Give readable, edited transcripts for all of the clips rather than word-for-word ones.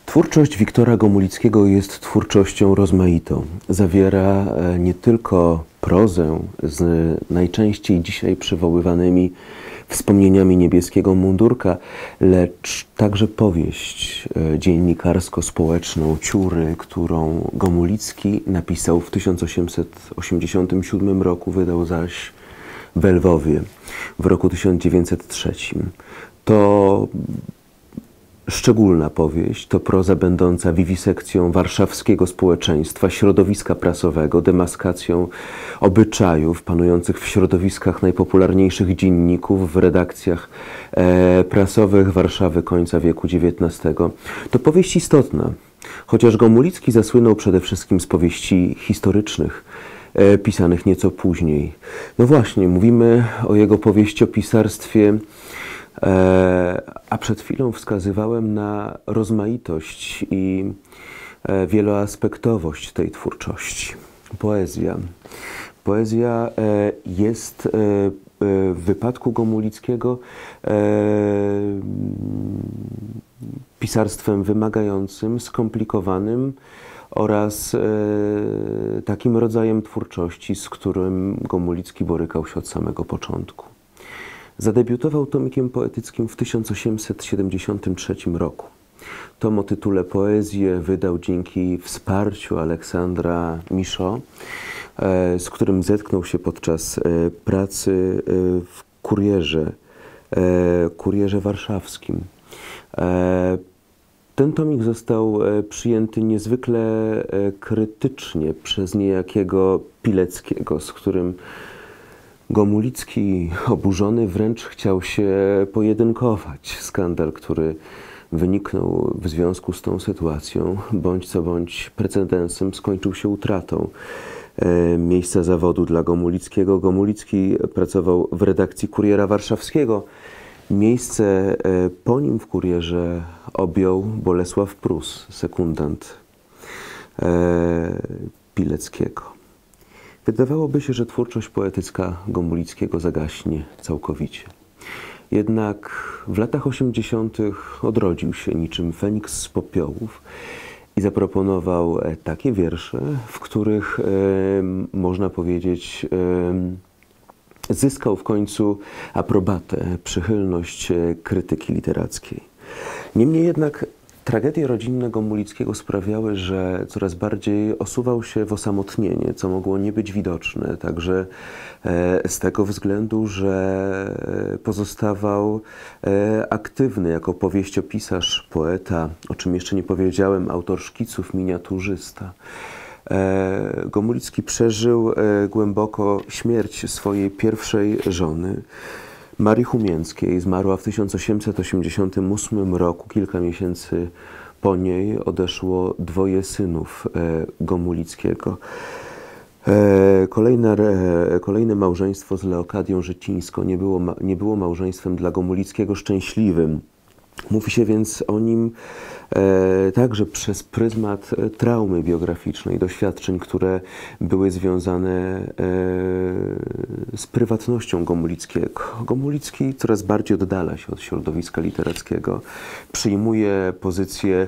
Twórczość Wiktora Gomulickiego jest twórczością rozmaitą. Zawiera nie tylko prozę z najczęściej dzisiaj przywoływanymi wspomnieniami niebieskiego mundurka, lecz także powieść dziennikarsko-społeczną Ciury, którą Gomulicki napisał w 1887 roku, wydał zaś w Lwowie w roku 1903. To szczególna powieść, to proza będąca wiwisekcją warszawskiego społeczeństwa, środowiska prasowego, demaskacją obyczajów panujących w środowiskach najpopularniejszych dzienników w redakcjach prasowych Warszawy końca wieku XIX. To powieść istotna, chociaż Gomulicki zasłynął przede wszystkim z powieści historycznych, pisanych nieco później. No właśnie, mówimy o jego powieściopisarstwie, a przed chwilą wskazywałem na rozmaitość i wieloaspektowość tej twórczości. Poezja. Poezja jest w wypadku Gomulickiego pisarstwem wymagającym, skomplikowanym oraz takim rodzajem twórczości, z którym Gomulicki borykał się od samego początku. Zadebiutował tomikiem poetyckim w 1873 roku. Tom o tytule Poezję wydał dzięki wsparciu Aleksandra Michaud, z którym zetknął się podczas pracy w Kurierze Warszawskim. Ten tomik został przyjęty niezwykle krytycznie przez niejakiego Pileckiego, z którym Gomulicki, oburzony, wręcz chciał się pojedynkować. Skandal, który wyniknął w związku z tą sytuacją, bądź co bądź precedensem, skończył się utratą miejsca zawodu dla Gomulickiego. Gomulicki pracował w redakcji Kuriera Warszawskiego. Miejsce po nim w Kurierze objął Bolesław Prus, sekundant Pileckiego. Wydawałoby się, że twórczość poetycka Gomulickiego zagaśnie całkowicie. Jednak w latach 80. odrodził się niczym Feniks z popiołów i zaproponował takie wiersze, w których można powiedzieć zyskał w końcu aprobatę, przychylność krytyki literackiej. Niemniej jednak tragedie rodzinne Gomulickiego sprawiały, że coraz bardziej osuwał się w osamotnienie, co mogło nie być widoczne, także z tego względu, że pozostawał aktywny jako powieściopisarz, poeta, o czym jeszcze nie powiedziałem, autor szkiców, miniaturzysta. Gomulicki przeżył głęboko śmierć swojej pierwszej żony, Marii Chumięckiej. Zmarła w 1888 roku. Kilka miesięcy po niej odeszło dwoje synów Gomulickiego. Kolejne małżeństwo z Leokadią Życińską nie było małżeństwem dla Gomulickiego szczęśliwym. Mówi się więc o nim także przez pryzmat traumy biograficznej, doświadczeń, które były związane z prywatnością Gomulickiego. Gomulicki coraz bardziej oddala się od środowiska literackiego, przyjmuje pozycję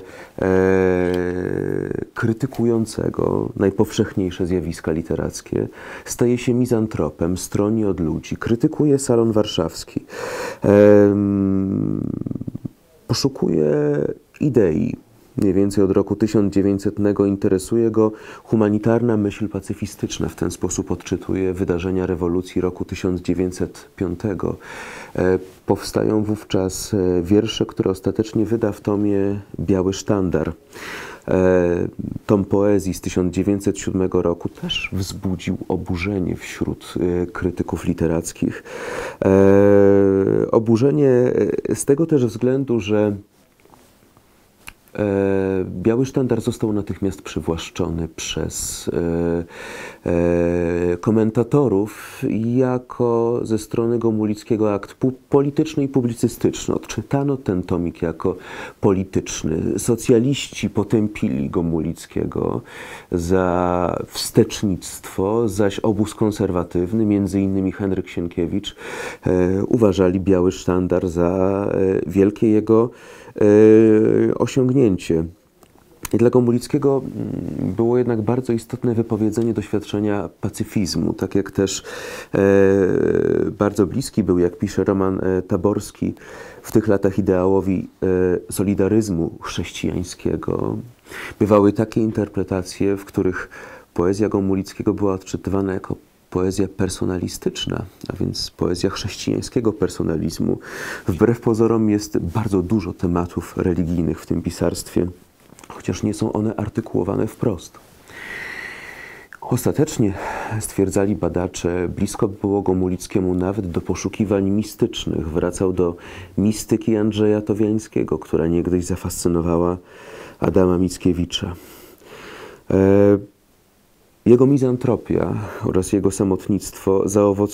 krytykującego najpowszechniejsze zjawiska literackie, staje się mizantropem, stroni od ludzi, krytykuje Salon Warszawski. Poszukuje idei. Mniej więcej od roku 1900 interesuje go humanitarna myśl pacyfistyczna. W ten sposób odczytuje wydarzenia rewolucji roku 1905. Powstają wówczas wiersze, które ostatecznie wyda w tomie Biały Sztandar. Tom poezji z 1907 roku też wzbudził oburzenie wśród krytyków literackich. Oburzenie z tego też względu, że Biały Sztandar został natychmiast przywłaszczony przez komentatorów jako ze strony Gomulickiego akt polityczny i publicystyczny. Odczytano ten tomik jako polityczny. Socjaliści potępili Gomulickiego za wstecznictwo, zaś obóz konserwatywny, między innymi Henryk Sienkiewicz, uważali Biały Sztandar za wielkie jego osiągnięcie. I dla Gomulickiego było jednak bardzo istotne wypowiedzenie doświadczenia pacyfizmu, tak jak też bardzo bliski był, jak pisze Roman Taborski, w tych latach ideałowi solidaryzmu chrześcijańskiego. Bywały takie interpretacje, w których poezja Gomulickiego była odczytywana jako poezja personalistyczna, a więc poezja chrześcijańskiego personalizmu. Wbrew pozorom jest bardzo dużo tematów religijnych w tym pisarstwie, chociaż nie są one artykułowane wprost. Ostatecznie, stwierdzali badacze, blisko było Gomulickiemu nawet do poszukiwań mistycznych. Wracał do mistyki Andrzeja Towiańskiego, która niegdyś zafascynowała Adama Mickiewicza. Jego mizantropia oraz jego samotnictwo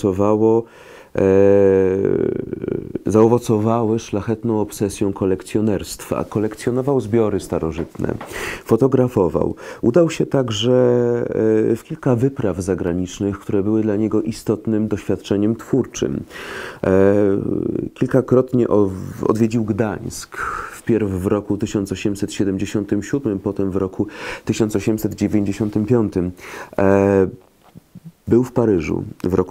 zaowocowały szlachetną obsesją kolekcjonerstwa. Kolekcjonował zbiory starożytne, fotografował. Udał się także w kilka wypraw zagranicznych, które były dla niego istotnym doświadczeniem twórczym. Kilkakrotnie odwiedził Gdańsk, wpierw w roku 1877, potem w roku 1895. Był w Paryżu w roku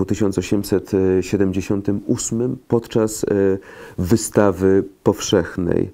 1878 podczas wystawy powszechnej.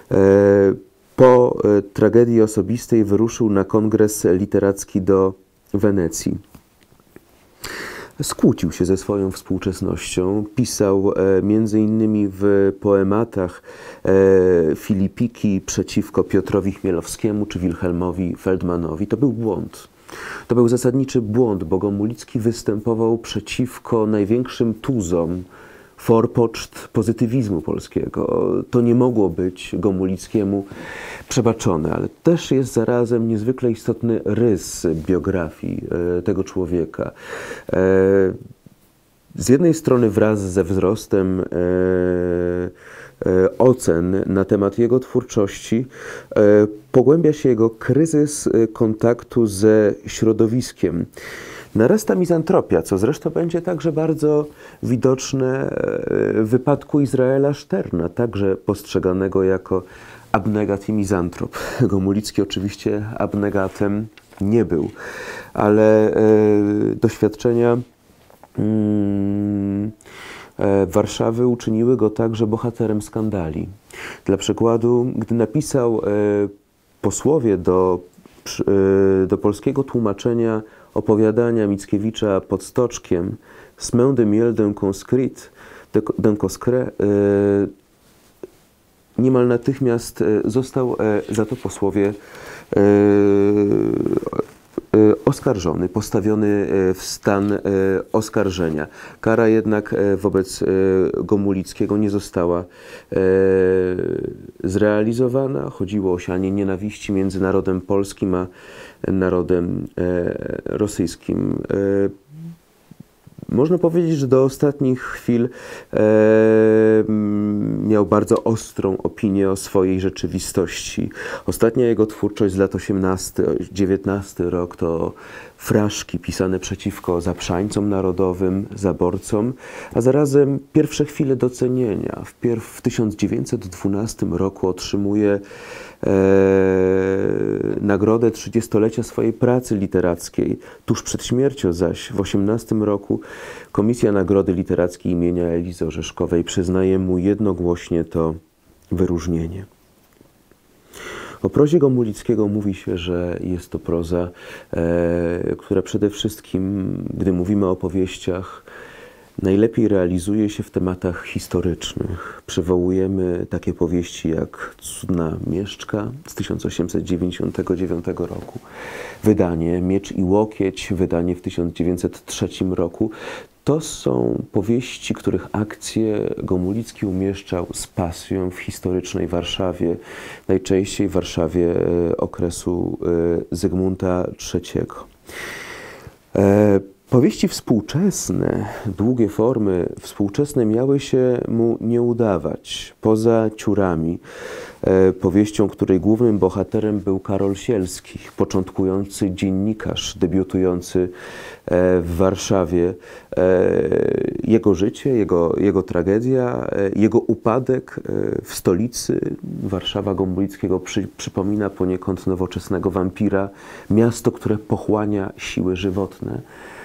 Po tragedii osobistej wyruszył na kongres literacki do Wenecji. Skłócił się ze swoją współczesnością. Pisał między innymi w poematach Filipiki przeciwko Piotrowi Chmielowskiemu czy Wilhelmowi Feldmanowi. To był błąd. To był zasadniczy błąd, bo Gomulicki występował przeciwko największym tuzom forpoczt pozytywizmu polskiego. To nie mogło być Gomulickiemu przebaczone, ale też jest zarazem niezwykle istotny rys biografii tego człowieka. Z jednej strony wraz ze wzrostem ocen na temat jego twórczości pogłębia się jego kryzys kontaktu ze środowiskiem. Narasta mizantropia, co zresztą będzie także bardzo widoczne w wypadku Izraela Szterna, także postrzeganego jako abnegat i mizantrop. Gomulicki oczywiście abnegatem nie był, ale doświadczenia Warszawy uczyniły go także bohaterem skandali. Dla przykładu, gdy napisał posłowie do polskiego tłumaczenia opowiadania Mickiewicza pod Stoczkiem Semaine de miel d'un conscrit, niemal natychmiast został za to posłowie oskarżony, postawiony w stan oskarżenia. Kara jednak wobec Gomulickiego nie została zrealizowana. Chodziło o sianie nienawiści między narodem polskim a narodem rosyjskim. Można powiedzieć, że do ostatnich chwil miał bardzo ostrą opinię o swojej rzeczywistości. Ostatnia jego twórczość z lat 18-19 rok to fraszki pisane przeciwko zaprzańcom narodowym, zaborcom, a zarazem pierwsze chwile docenienia. Wpierw w 1912 roku otrzymuje nagrodę 30-lecia swojej pracy literackiej. Tuż przed śmiercią zaś w 18 roku Komisja Nagrody Literackiej imienia Elizy Orzeszkowej przyznaje mu jednogłośnie to wyróżnienie. O prozie Gomulickiego mówi się, że jest to proza, która przede wszystkim, gdy mówimy o powieściach, najlepiej realizuje się w tematach historycznych. Przywołujemy takie powieści jak Cudna Mieszczka z 1899 roku, wydanie Miecz i Łokieć, wydanie w 1903 roku. To są powieści, których akcje Gomulicki umieszczał z pasją w historycznej Warszawie, najczęściej w Warszawie okresu Zygmunta III. Powieści współczesne, długie formy współczesne miały się mu nie udawać. Poza Ciurami, powieścią, której głównym bohaterem był Karol Sielski, początkujący dziennikarz, debiutujący w Warszawie. Jego życie, jego tragedia, jego upadek w stolicy. Warszawa Gomulickiego przypomina poniekąd nowoczesnego wampira, miasto, które pochłania siły żywotne.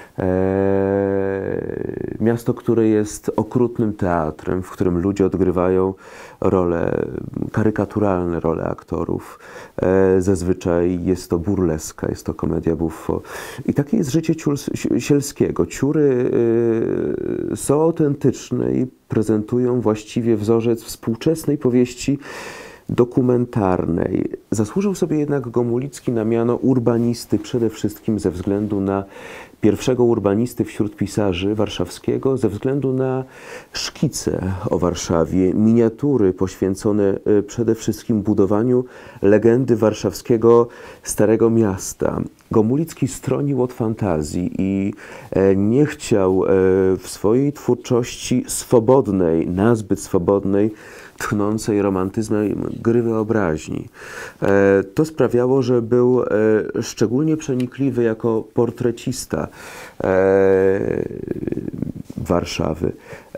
Miasto, które jest okrutnym teatrem, w którym ludzie odgrywają role, karykaturalne role aktorów. Zazwyczaj jest to burleska, jest to komedia buffo. I takie jest życie Sielskiego. Ciury są autentyczne i prezentują właściwie wzorzec współczesnej powieści dokumentarnej. Zasłużył sobie jednak Gomulicki na miano urbanisty przede wszystkim ze względu na pierwszego urbanisty wśród pisarzy warszawskiego, ze względu na szkice o Warszawie, miniatury poświęcone przede wszystkim budowaniu legendy warszawskiego Starego Miasta. Gomulicki stronił od fantazji i nie chciał w swojej twórczości swobodnej, nazbyt swobodnej, tchnącej romantyzmem gry wyobraźni. To sprawiało, że był szczególnie przenikliwy jako portrecista Warszawy.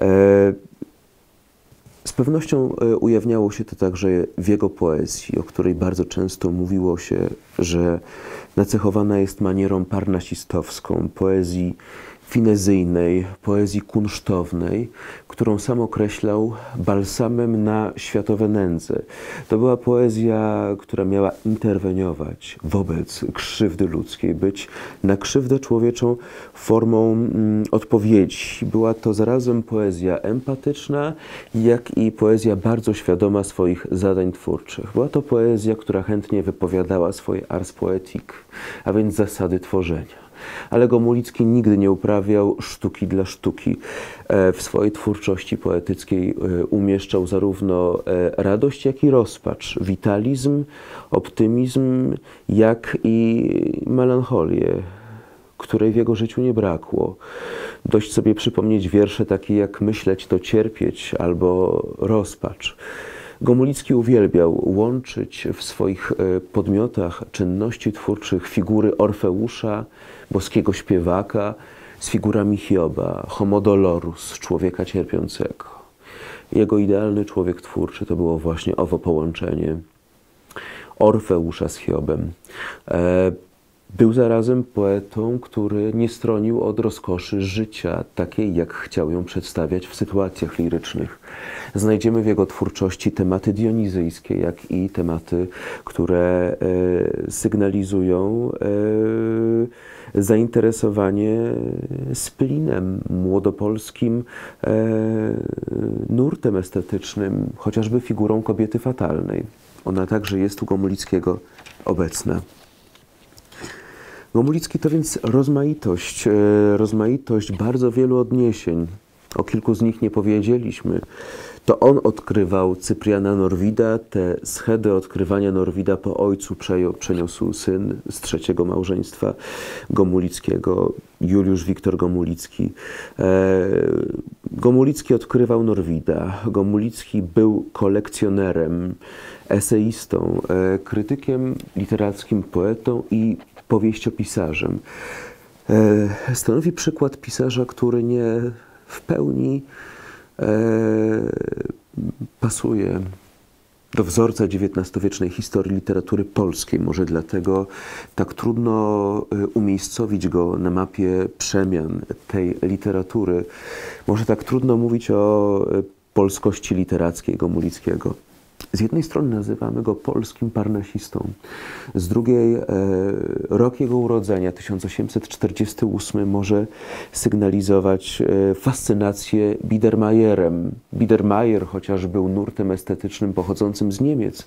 Z pewnością ujawniało się to także w jego poezji, o której bardzo często mówiło się, że nacechowana jest manierą parnasistowską, poezji finezyjnej, poezji kunsztownej, którą sam określał balsamem na światowe nędze. To była poezja, która miała interweniować wobec krzywdy ludzkiej, być na krzywdę człowieczą formą odpowiedzi. Była to zarazem poezja empatyczna, jak i poezja bardzo świadoma swoich zadań twórczych. Była to poezja, która chętnie wypowiadała swoje ars poetique, a więc zasady tworzenia. Ale Gomulicki nigdy nie uprawiał sztuki dla sztuki. W swojej twórczości poetyckiej umieszczał zarówno radość, jak i rozpacz, witalizm, optymizm, jak i melancholię, której w jego życiu nie brakło. Dość sobie przypomnieć wiersze takie jak Myśleć to cierpieć albo Rozpacz. Gomulicki uwielbiał łączyć w swoich podmiotach czynności twórczych figury Orfeusza, boskiego śpiewaka, z figurami Hioba, homo dolorus, człowieka cierpiącego. Jego idealny człowiek twórczy to było właśnie owo połączenie Orfeusza z Hiobem. Był zarazem poetą, który nie stronił od rozkoszy życia, takiej jak chciał ją przedstawiać w sytuacjach lirycznych. Znajdziemy w jego twórczości tematy dionizyjskie, jak i tematy, które sygnalizują zainteresowanie splinem młodopolskim, nurtem estetycznym, chociażby figurą kobiety fatalnej. Ona także jest u Gomulickiego obecna. Gomulicki to więc rozmaitość bardzo wielu odniesień. O kilku z nich nie powiedzieliśmy. To on odkrywał Cypriana Norwida. Te schedy odkrywania Norwida po ojcu przeniósł syn z trzeciego małżeństwa Gomulickiego, Juliusz Wiktor Gomulicki. Gomulicki odkrywał Norwida. Gomulicki był kolekcjonerem, eseistą, krytykiem literackim, poetą i powieściopisarzem. Stanowi przykład pisarza, który nie w pełni pasuje do wzorca XIX-wiecznej historii literatury polskiej. Może dlatego tak trudno umiejscowić go na mapie przemian tej literatury. Może tak trudno mówić o polskości literackiej Gomulickiego. Z jednej strony nazywamy go polskim parnasistą, z drugiej rok jego urodzenia, 1848, może sygnalizować fascynację Biedermeierem. Biedermeier, chociaż był nurtem estetycznym pochodzącym z Niemiec,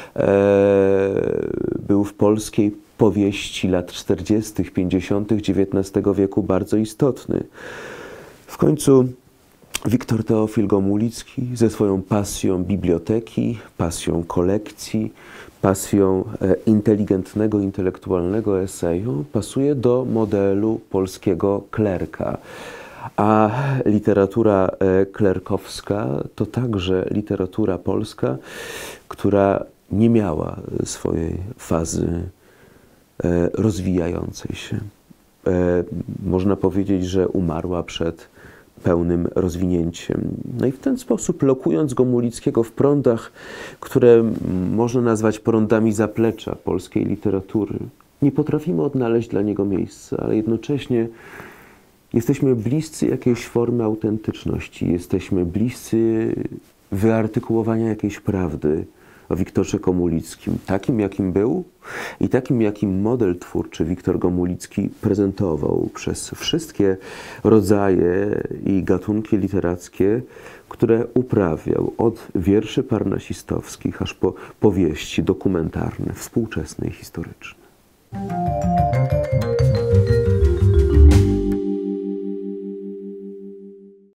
był w polskiej powieści lat 40., 50. XIX wieku bardzo istotny. W końcu Wiktor Teofil Gomulicki ze swoją pasją biblioteki, pasją kolekcji, pasją inteligentnego, intelektualnego eseju pasuje do modelu polskiego klerka. A literatura klerkowska to także literatura polska, która nie miała swojej fazy rozwijającej się. Można powiedzieć, że umarła przed pełnym rozwinięciem. No i w ten sposób, lokując Gomulickiego w prądach, które można nazwać prądami zaplecza polskiej literatury, nie potrafimy odnaleźć dla niego miejsca, ale jednocześnie jesteśmy bliscy jakiejś formy autentyczności, jesteśmy bliscy wyartykułowania jakiejś prawdy o Wiktorze Gomulickim, takim jakim był i takim jakim model twórczy Wiktor Gomulicki prezentował przez wszystkie rodzaje i gatunki literackie, które uprawiał, od wierszy parnasistowskich aż po powieści dokumentarne, współczesne i historyczne.